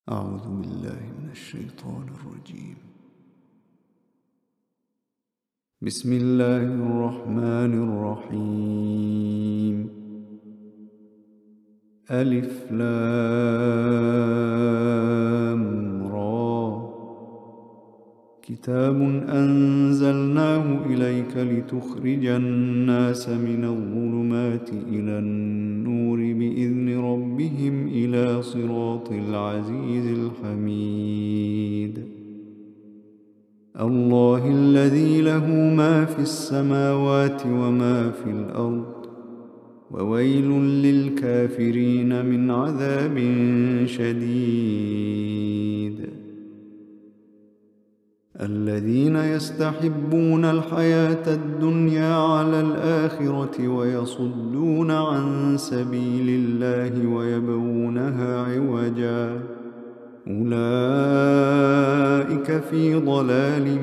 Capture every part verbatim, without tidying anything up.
أعوذ بالله من الشيطان الرجيم. بسم الله الرحمن الرحيم. ألف لام را. كتاب أنزلناه إليك لتخرج الناس من الظلمات إلى النور بإذن ربهم إلى صراط العزيز الحميد. الله الذي له ما في السماوات وما في الأرض، وويل للكافرين من عذاب شديد. الذين يستحبون الحياة الدنيا على الآخرة ويصدون عن سبيل الله ويبغونها عوجا، أولئك في ضلال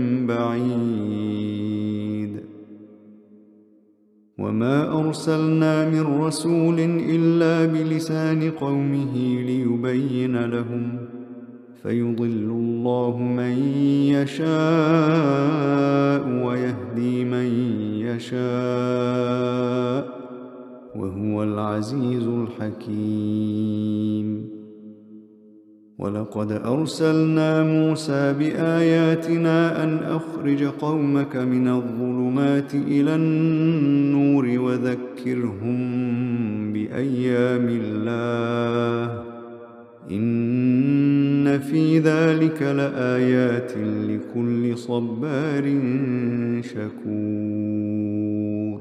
بعيد. وما أرسلنا من رسول إلا بلسان قومه ليبين لهم، فيضل الله من يشاء ويهدي من يشاء، وهو العزيز الحكيم. ولقد أرسلنا موسى بآياتنا أن أخرج قومك من الظلمات إلى النور وذكرهم بأيام الله، إن في ذلك لآيات لكل صبار شكور.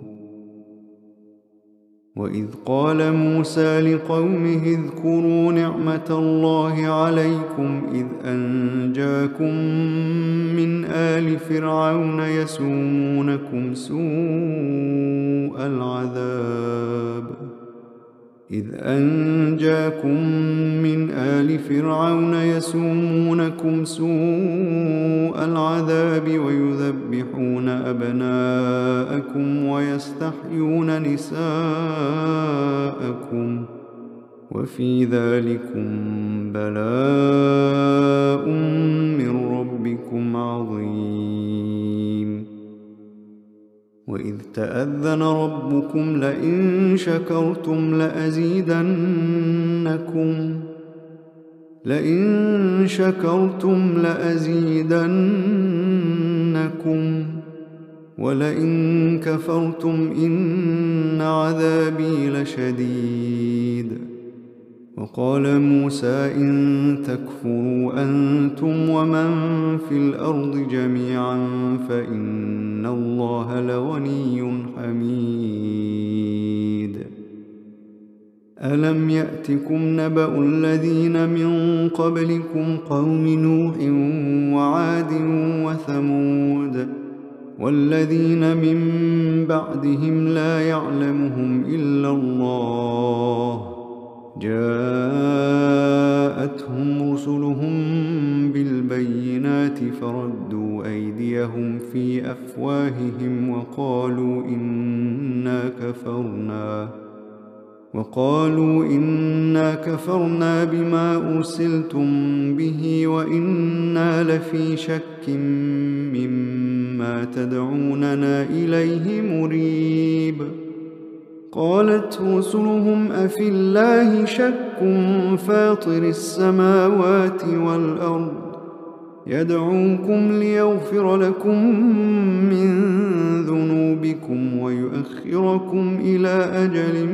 وإذ قال موسى لقومه اذكروا نعمة الله عليكم إذ أنجاكم من آل فرعون يسومونكم سوء العذاب إذ أنجاكم من آل فرعون يسومونكم سوء العذاب ويذبحون أبناءكم ويستحيون نساءكم، وفي ذلكم بلاء من ربكم عظيم. وإذ تأذن ربكم لئن شكرتم لأزيدنكم لئن شكرتم لأزيدنكم ولئن كفرتم إن عذابي لشديد. وقال موسى إن تكفروا أنتم ومن في الأرض جميعا فإن الله لغني حميد. ألم يأتكم نبأ الذين من قبلكم قوم نوح وعاد وثمود والذين من بعدهم لا يعلمهم إلا الله، جاءتهم رسلهم بالبينات فردوا أيديهم في أفواههم وقالوا إنا كفرنا وقالوا إنا كفرنا بما أرسلتم به وإنا لفي شك مما تدعوننا إليه مريب. قالت رسلهم أفي الله شك فاطر السماوات والأرض يدعوكم ليغفر لكم من ذنوبكم ويؤخركم إلى أجل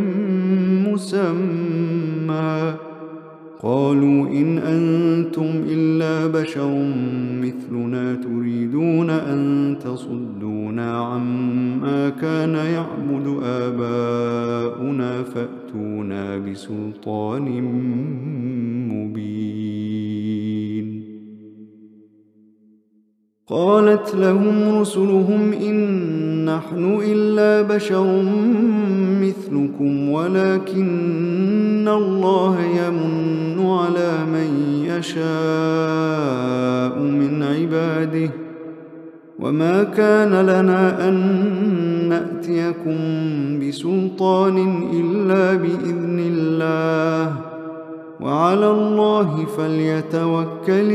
مسمى، قالوا إن أنتم إلا بشر مثلنا تريدون أن تصدونا عما كان يعبد آباؤنا فأتونا بسلطان مبين. قالت لهم رسلهم إن نحن إلا بشر مثلكم ولكن الله يمن على من يشاء من عباده، وما كان لنا أن نأتيكم بسلطان إلا بإذن الله، وعلى الله فليتوكل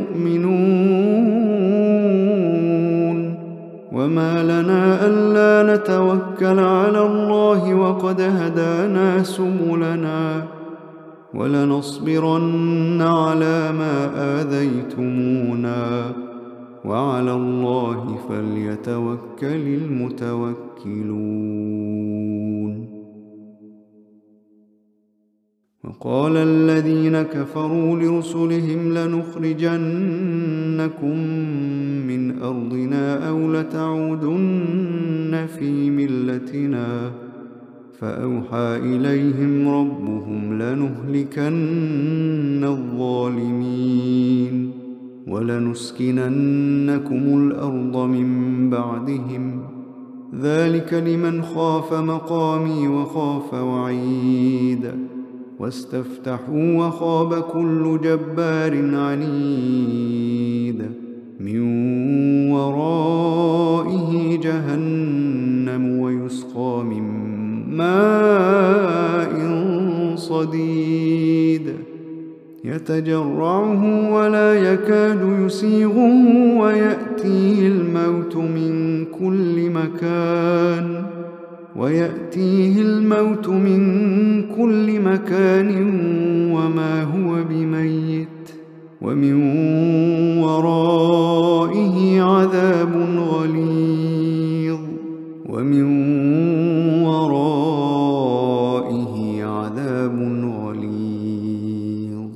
المؤمنون وما لنا ألا نتوكل على الله وقد هدانا سبلنا ولنصبرن على ما آذيتمونا وعلى الله فليتوكل المتوكلون. وقال الذين كفروا لرسلهم لنخرجنكم من أرضنا أو لتعودن في ملتنا فأوحى إليهم ربهم لنهلكن الظالمين ولنسكننكم الأرض من بعدهم ذلك لمن خاف مقامي وخاف وعيد واستفتحوا وخاب كل جبار عنيد من ورائه جهنم ويسقى من ماء صديد يتجرعه ولا يكاد يسيغه ويأتيه الموت من كل مكان ويأتيه الموت من كل مكان وما هو بميت ومن ورائه عذاب غليظ ومن ورائه عذاب غليظ.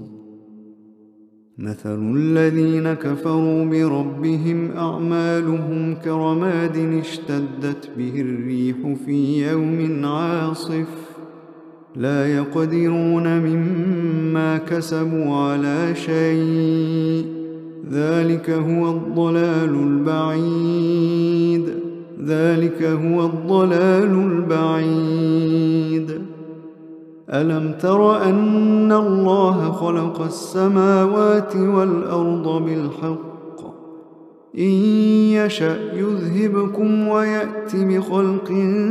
مثل الذين كفروا بربهم أعمالهم كرماد اشتدت به الريح في يوم عاصف لا يقدرون مما كسبوا على شيء ذلك هو الضلال البعيد ذلك هو الضلال البعيد. ألم تر أن الله خلق السماوات والأرض بالحق إن يشأ يذهبكم ويأت بخلق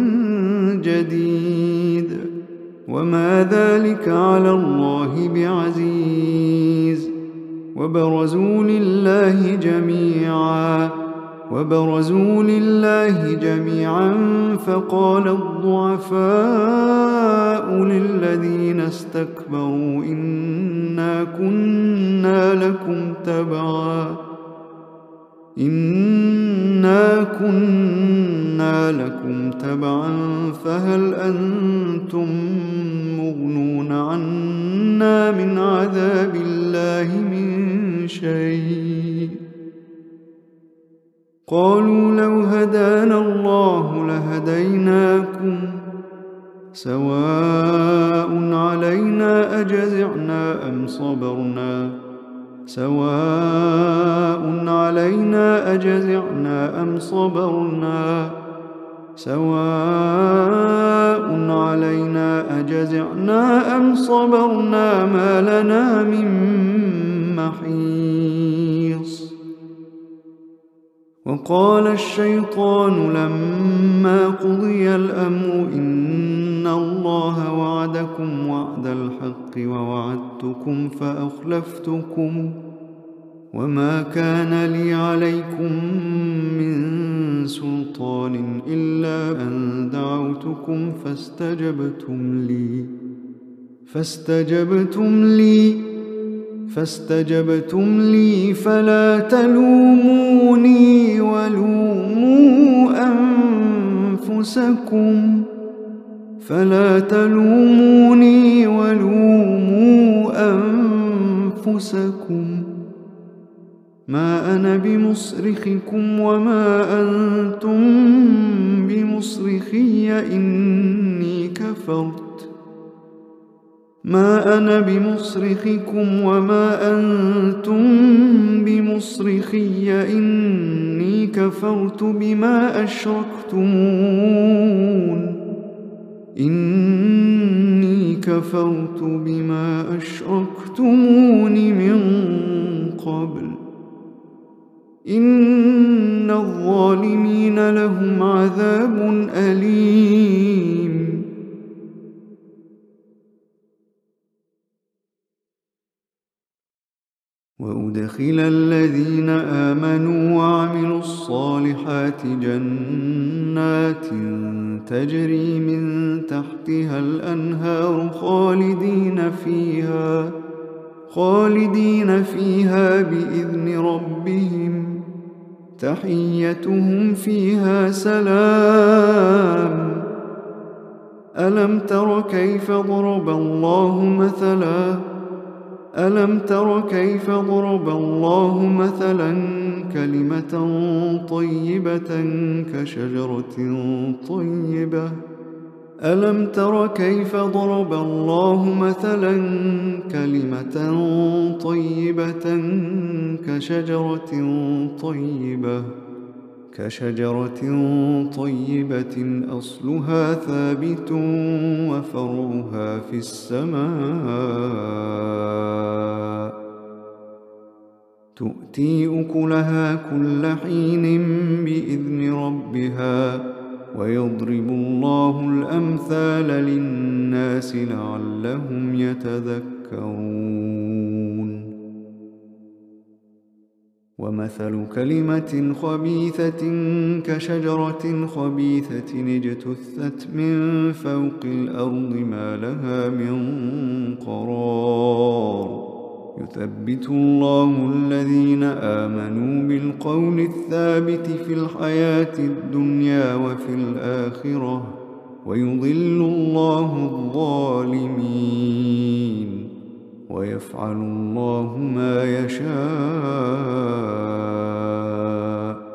جديد وما ذلك على الله بعزيز. وبرزوا لله جميعا وبرزوا لله جميعا فقال الضعفاء للذين استكبروا إنا كنا لكم تبعا إنا كنا لكم تبعا فهل أنتم مغنون عنا من عذاب الله من شيء قالوا لو هدانا الله لهديناكم سواء علينا أجزعنا أم صبرنا سواء علينا أجزعنا أم صبرنا سواء علينا أجزعنا أم صبرنا ما لنا من محيص. وقال الشيطان لما قضي الأمر إن الله وعدكم وعد الحق ووعدتكم فأخلفتكم وما كان لي عليكم من سلطان إلا أن دعوتكم فاستجبتم لي فاستجبتم لي فاستجبتم لي فلا تلوموني ولوموا أنفسكم فلا تلوموني ولوموا أنفسكم ما أنا بمصرخكم وما أنتم بمصرخي إني كفرت ما أنا بمصرخكم وما أنتم بمصرخي إني كفرت بما أشركتمون إني كفرت بما أشركتمون من قبل إن الظالمين لهم عذاب أليم. وأدخل الذين آمنوا وعملوا الصالحات جنات تجري من تحتها الأنهار خالدين فيها خالدين فيها بإذن ربهم تحيتهم فيها سلام. ألم تر كيف ضرب الله مثلا ألم تر كيف ضرب الله مثلا كلمة طيبة كشجرة طيبة ألم تر كيف ضرب الله مثلا كلمة طيبة كشجرة طيبة كشجرة طيبة أصلها ثابت وفرعها في السماء تؤتي أكلها كل حين بإذن ربها ويضرب الله الأمثال للناس لعلهم يتذكرون. ومثل كلمة خبيثة كشجرة خبيثة اجتثت من فوق الأرض ما لها من قرار يثبت الله الذين آمنوا بالقول الثابت في الحياة الدنيا وفي الآخرة ويضل الله الظالمين ويفعل الله ما يشاء.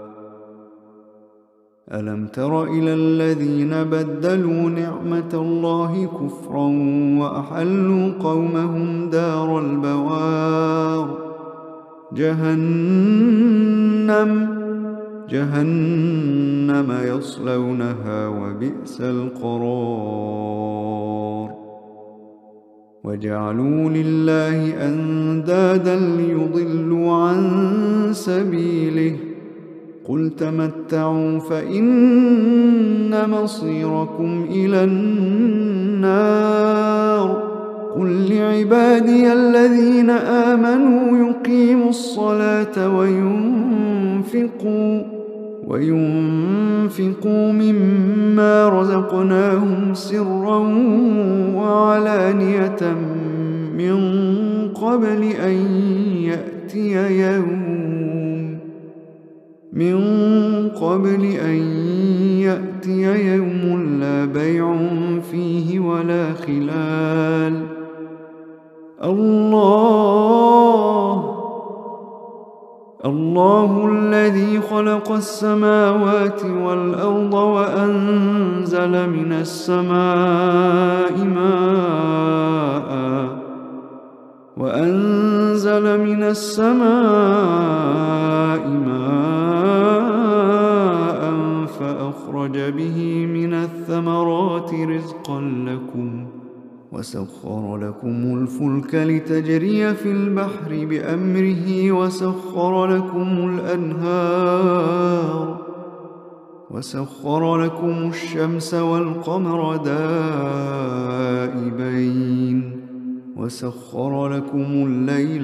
ألم تر إلى الذين بدلوا نعمة الله كفرا وأحلوا قومهم دار البوار جهنم جهنم يصلونها وبئس القرار. وجعلوا لله أندادا ليضلوا عن سبيله قل تمتعوا فإن مصيركم إلى النار. قل لعبادي الذين آمنوا يقيموا الصلاة وينفقوا وينفقوا مما رزقناهم سرا وعلانية من قبل أن يأتي يوم من قبل أن يأتي يوم لا بيع فيه ولا خلال. الله الله الذي خلق السماوات والأرض وأنزل من السماء ماء وأنزل من السماء ماء فأخرج به من الثمرات رزقا لكم وسخر لكم الفلك لتجري في البحر بأمره وسخر لكم الأنهار وسخر لكم الشمس والقمر دائبين وسخر لكم الليل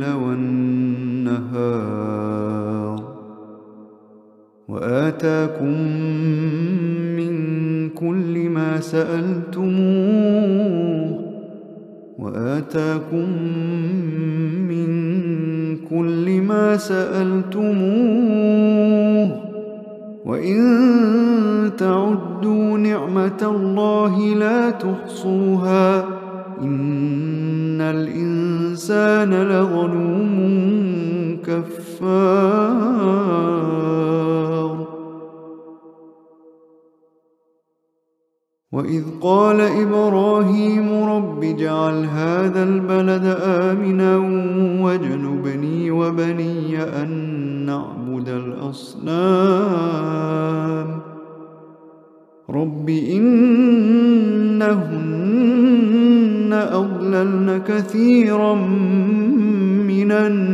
والنهار وآتاكم من كل ما سألتموه وآتاكم من كل ما سألتموه وإن تعدوا نعمة الله لا تحصوها إن الإنسان لظلوم كفار. وإذ قال إبراهيم رب اجعل هذا البلد آمنا واجنبني وبني أن نعبد الأصنام رب إنهن أضللن كثيرا من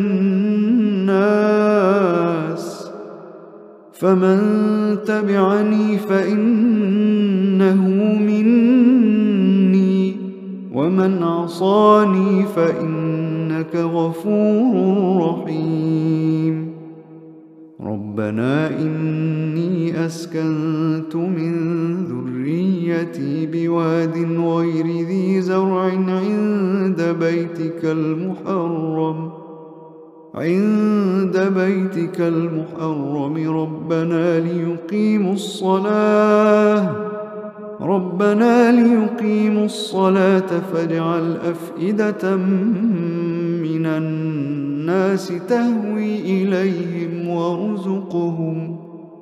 الناس فمن تبعني فإنه مني ومن عصاني فإنك إنك غفور رحيم ربنا إني أسكنت من ذريتي بواد غير ذي زرع عند بيتك المحرم عند بيتك المحرم ربنا ليقيموا الصلاة ربنا ليقيموا الصلاة فاجعل أفئدة من الناس تهوي إليهم وارزقهم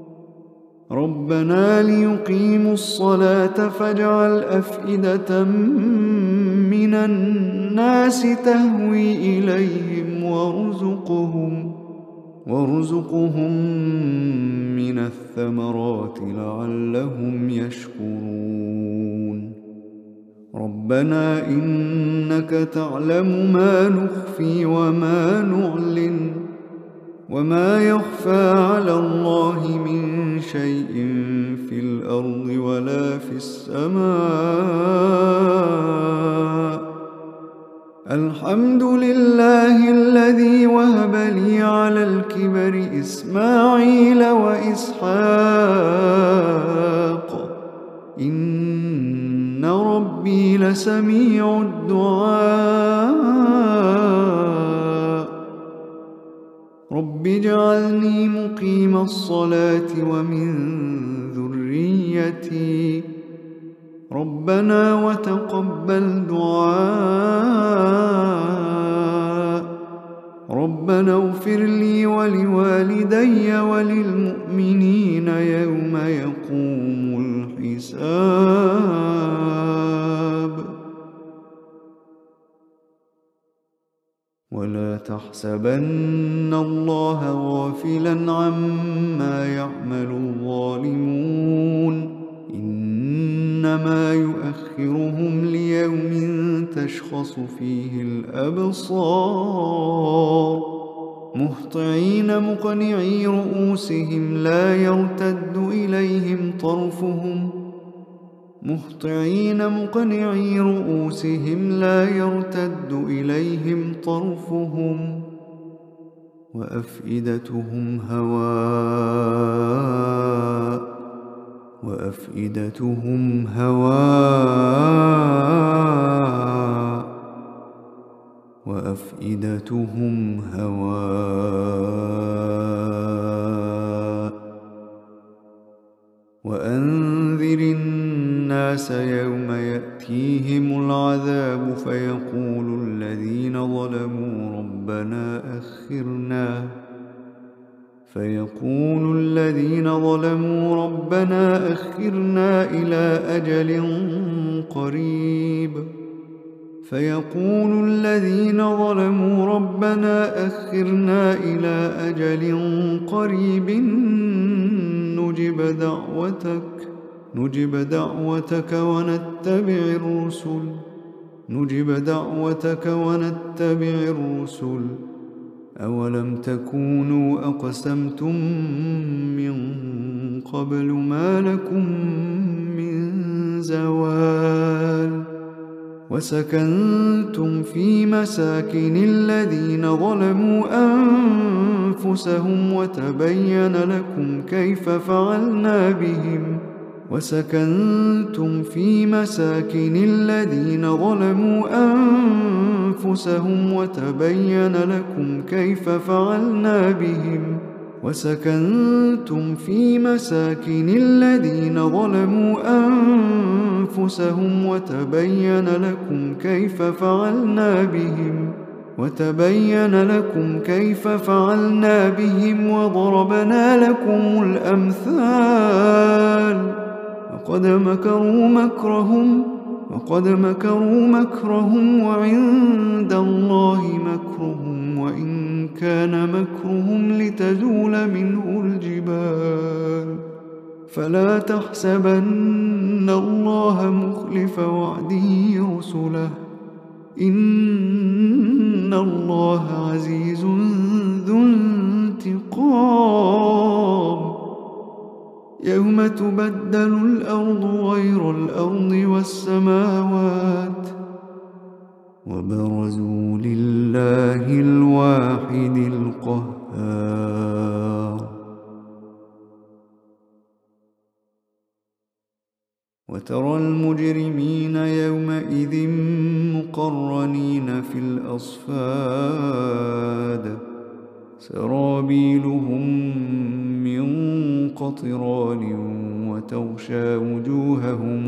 ربنا ليقيموا الصلاة فاجعل أفئدة من الناس تهوي إليهم وارزقهم وارزقهم من الثمرات لعلهم يشكرون ربنا إنك تعلم ما نخفي وما نعلن وما يخفى على الله من شيء في الأرض ولا في السماء الحمد لله الذي وهب لي على الكبر إسماعيل وإسحاق إن ربي لسميع الدعاء رب اجعلني مقيم الصلاة ومن ذريتي ربنا وتقبل دعاء ربنا اغفر لي ولوالدي وللمؤمنين يوم يقوم الحساب ولا تحسبن الله غافلا عما يعمل الظالمون إنما يؤخرهم ليوم تشخص فيه الأبصار مهطعين مقنعي رؤوسهم لا يرتد إليهم طرفهم مهطعين مقنعي رؤوسهم لا يرتد إليهم طرفهم وأفئدتهم هواء وأفئدتهم هواء وأفئدتهم هواء وأنذر الناس يوم يأتيهم العذاب فيقول الذين ظلموا ربنا أخرنا فيقول الذين ظلموا ربنا أخرنا إلى أجل قريب فيقول الذين ظلموا ربنا أخرنا إلى أجل قريب نجب دعوتك نجب دعوتك ونتبع الرسل نجب دعوتك ونتبع الرسل أولم تكونوا أقسمتم من قبل ما لكم من زوال وسكنتم في مساكن الذين ظلموا أنفسهم وتبين لكم كيف فعلنا بهم وسكنتم في مساكن الذين ظلموا أنفسهم وتبين لكم كيف فعلنا بهم وسكنتم في مساكن الذين ظلموا أنفسهم وتبين لكم كيف فعلنا بهم وتبين لكم كيف فعلنا بهم وضربنا لكم الأمثال وقد مكروا مكرهم وقد مكروا مكرهم وعند الله مكرهم وإن كان مكرهم لتزول منه الجبال فلا تحسبن الله مخلف وعده رسله إن الله عزيز ذو انتقام يوم تبدل الأرض غير الأرض والسماوات وبرزوا لله الواحد القهار. وترى المجرمين يومئذ مقرنين في الأصفاد سرابيلهم من قطران وتغشى وجوههم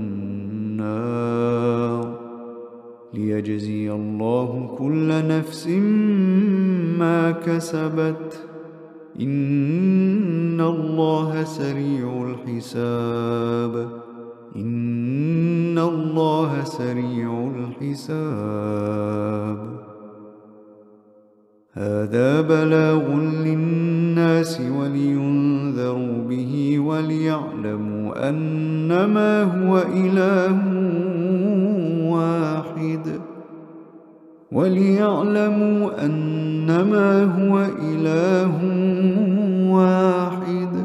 النار ليجزي الله كل نفس ما كسبت إن الله سريع الحساب إن الله سريع الحساب. هذا بلاغ للناس ولينذروا به وليعلموا أنما هو إله واحد وليعلموا أنما هو إله واحد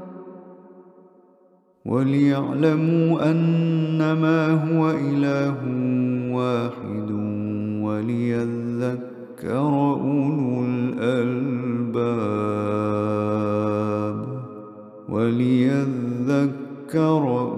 وليعلموا أنما هو إله واحد وليذكر أولو الألباب وليذكر